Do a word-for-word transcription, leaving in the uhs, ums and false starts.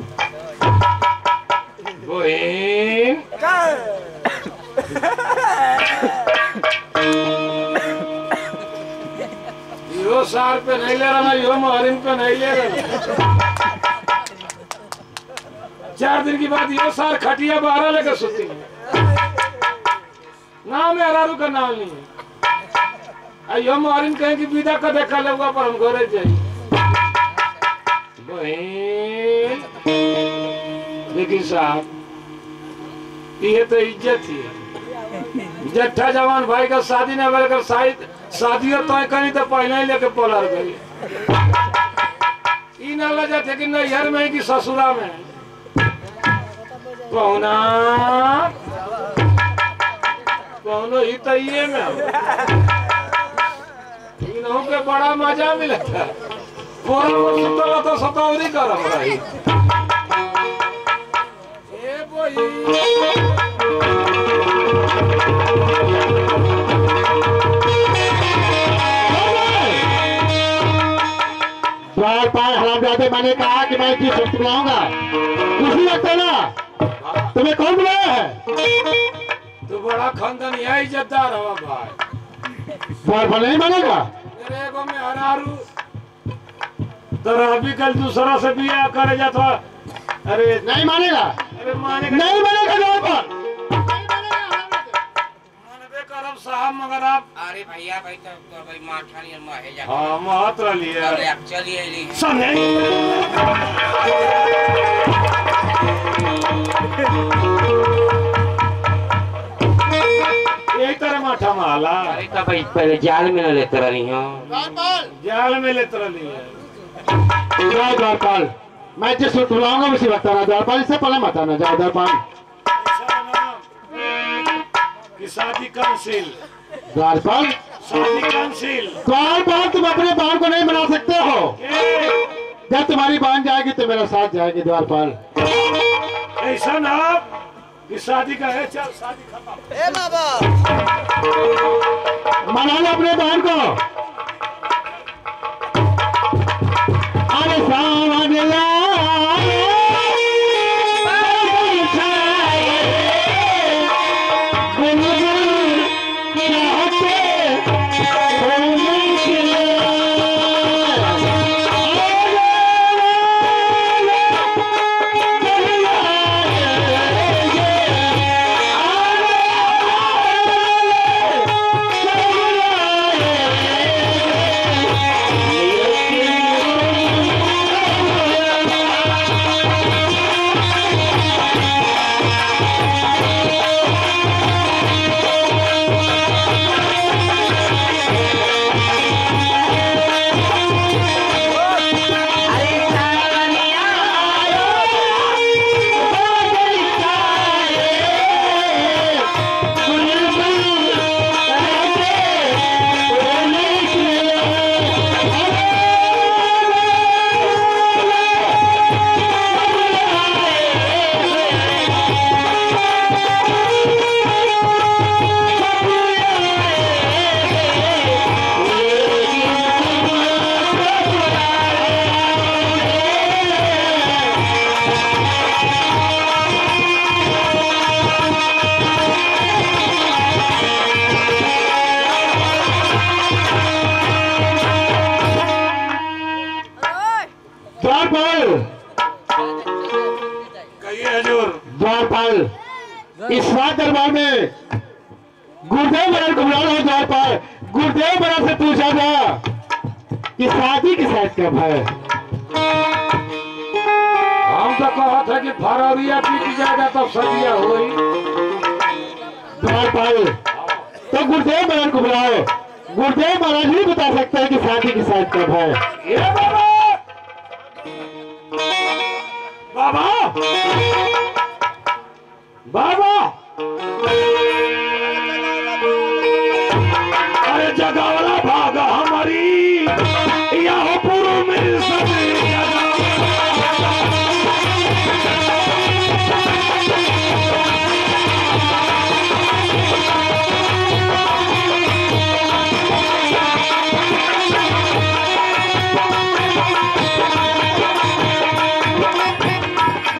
बहन यो सार पे नहीं ले रहा, यो मोहरिन पे नहीं ले रहा। चार दिन की बाद यो सार खटिया बारह लेकर सोती है। नाम है अरारू का नाम नहीं है। यो मोहरिन कहें कि विदा का देखा लगवा पर हम घरे जाइए। बहन लेकिन साहब ये तो इज्जत ही है। जट्ठा जवान भाई का शादी न कर शायद शादियों तो कहीं तो पहले ही लेके पोलर गई। ई न लजा थे कि नैहर में कि ससुरा में पहुना पहुनो ही तो ये में इन्हों के बड़ा मजा मिला था। पूरा तो सतौरी कर रही द्वार पाल हरामजादे मैंने कहा कि मैं इतनी सुस्त बुलाऊंगा। उसी वक्त है ना तुम्हें कौन बुलाया है? तू बड़ा खानदान यह इज्जतदार हो भाई। द्वार पाल नहीं मानेगा? मेरे को में हरारू तेरा अभी कल दूसरा से बिया करे जाता। अरे नहीं मानेगा? अरे मानेगा नहीं मानेगा द्वार पाल। करब साहब मगर आप अरे भैया भाई तो तो भाई माठानी और माहे जा। हां मात्र लिए अरे आप चलिए ली सुने यही तरह माठा माला। अरे तो भाई पहले जाल में न लेते रही हो। द्वारपाल जाल में लेते रही है। जाओ द्वारपाल, मैं जिस वक्त बुलाऊंगा उसी वक्त आना। द्वारपाल इससे पहले मत आना। जाओ द्वारपाल। शादी काउंसिल द्वारपाल शादी काउंसिल द्वारपाल तुम अपने बहन को नहीं मना सकते हो। जब तुम्हारी बहन जाएगी तो मेरा साथ जाएगी। द्वारपाल ऐसा ना कि शादी का है चल शादी खत्म। ए बाबा मना लो अपने बहन को। अरे सावन द्वारपाल इस बात दरबार में गुरुदेव महाराज को बुला रहा। द्वारपाल गुरुदेव महाराज से पूछा था कि शादी की शायद कब है। हम तो कहा था कि फरवरिया पीट जाएगा तब सदिया हुई। द्वारपाल तो गुरुदेव महाराज को बुलाओ। गुरुदेव महाराज ही बता सकते हैं कि शादी की शायद कब है। ये बाबा बाबा बाबा